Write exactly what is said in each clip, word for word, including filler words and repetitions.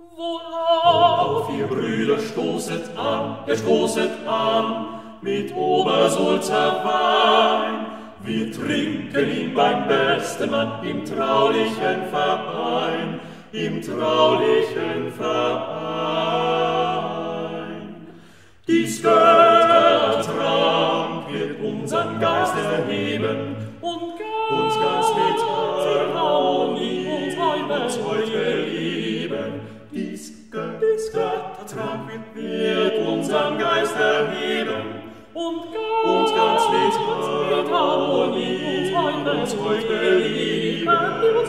Worauf ihr Brüder stoßet an, ihr stoßet an, mit Obersulzer Wein. Wir trinken ihn beim besten Mann im traulichen Verein, im traulichen Verein. Dies Göttertrank wird unseren Geist erheben und uns ganz mit Harmonie uns heut belieben. Dies Göttertrank wird unseren Geist erheben und uns ganz mit Harmonie uns heut belieben.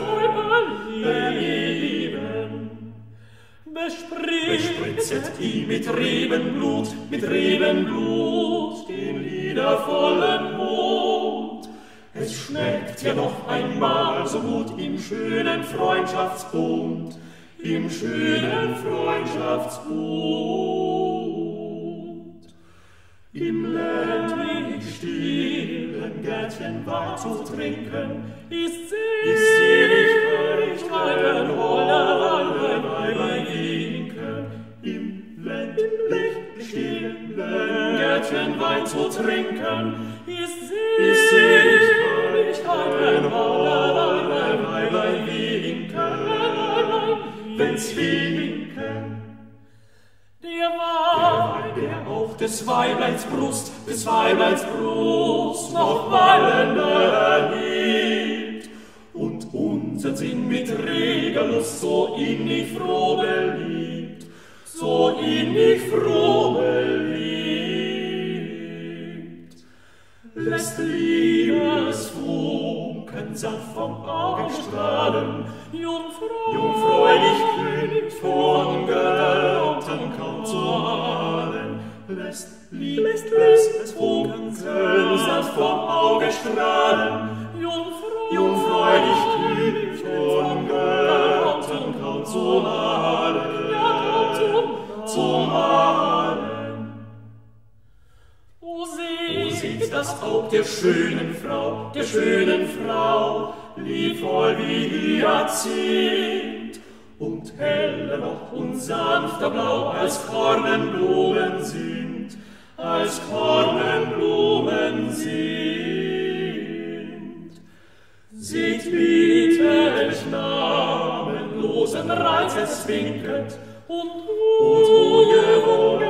belieben. Bespritzet ihn mit Rebenblut, mit Rebenblut, den liedervollen Mund. Es schmeckt ja noch einmal so gut im schönen Freundschaftsbund, im schönen Freundschaftsbund. Im ländlich stillen Gärtchen Wein zu trinken, ist Seligkeit, holle Weiber winken. Im ländlich stillen Gärtchen Wein zu trinken, ist Seligkeit, holle Weiber winken. Wenn's winken, der Wein, der auch des Weibleins Brust, des Weibleins Brust noch wallender liebt und unsern Sinn mit reger Lust so innig froh beliebt, so innig froh beliebt. Lässt Liebesfunken sanft vom Auge strahlen, jungfräulich kühn von Göttern kaum zu ahnen. Lässt Liebesfunken sanft vom Auge strahlen, jungfräulich kühn von Göttern kaum zu ahnen, zu ahnen. O seht das Aug der schönen Frau, der schönen Frau, liebvoll wie Hyazinth, und heller noch und sanfter Blau als Kornenblumen sind, als Kornenblumen sind. Seht bitterlich namenlosen Reiz es winkend, und ungewohnt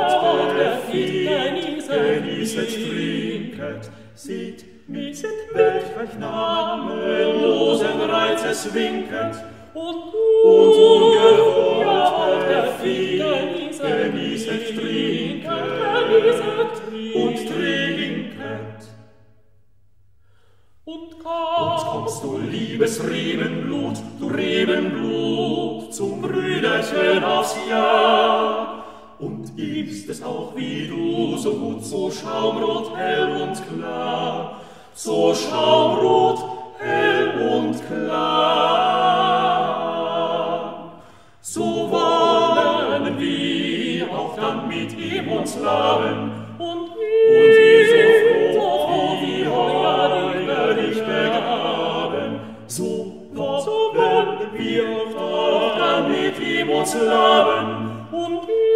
genießet, trinket. Seht mit welch namenlosen Reiz es winkend, und ungewohnt genießet, trinket und trinket. Und kommst du, liebes Rebenblut, du Rebenblut, zum Brüderchen aufs Jahr, und ist es auch wie du, so gut, so schaumrot, hell und klar, so schaumrot, hell und klar. So wollen wir auch dann mit ihm uns laben, und wie so froh, wie heuer dich begraben. So wollen wir auch dann mit ihm uns laben, und